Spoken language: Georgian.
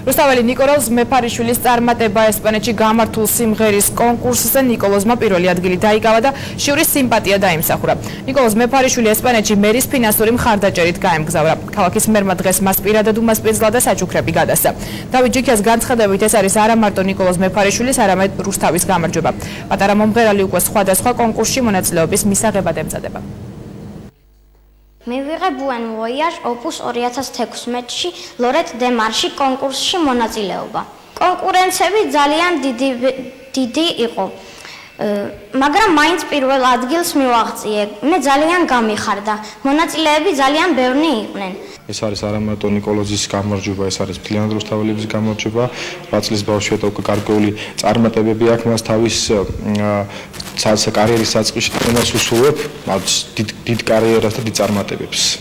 რუსთაველი ნიკოლოზ მეფარიშვილის წარმატება ესპანეთში გამართულ სიმღერის კონკურსზე ნიკოლოზმა პირველი ადგილი დაიკავა და ჟიურის სიმპათია დაიმსახურა. ნიკოლოზ მეფარიშვილი ესპანეთში მერის ფინანსური მხარდაჭერით გაემგზავრა. ქალაქის მერმა დღეს მას პირადად უმასპინძლა და საჩუქრები გადასცა. დავით ჯიქიას განცხადებით ეს არის არა მარტო ნიკოლოზ მეფარიშვილის, არამედ რუსთავის გამარჯვება. პატარა მომღერალი უკვე სხვადასხვა კონკურსში მონაწილეობის მისაღებად ემზადება. მივიღე Buen Voyage Opus 2016-ში ლორეტ დე მარში კონკურსში მონაწილეობა. კონკურენცები ძალიან დიდი იყო. მაგრამ მაინც პირველ ადგილს მივაღწიე. მე ძალიან გამიხარდა. მონაწილეები ძალიან ბევრი იყვნენ. ეს არის არა მარტო ნიკოლოზის გამარჯვება, ეს არის მთლიანად რუსთაველების გამარჯვება. 8 წლის ბავშვია და უკვე გარკვეული წარმატებები აქვს მას თავის კარიერის საწყისში. მას უსურვებ დიდ კარიერას და დიდ წარმატებებს.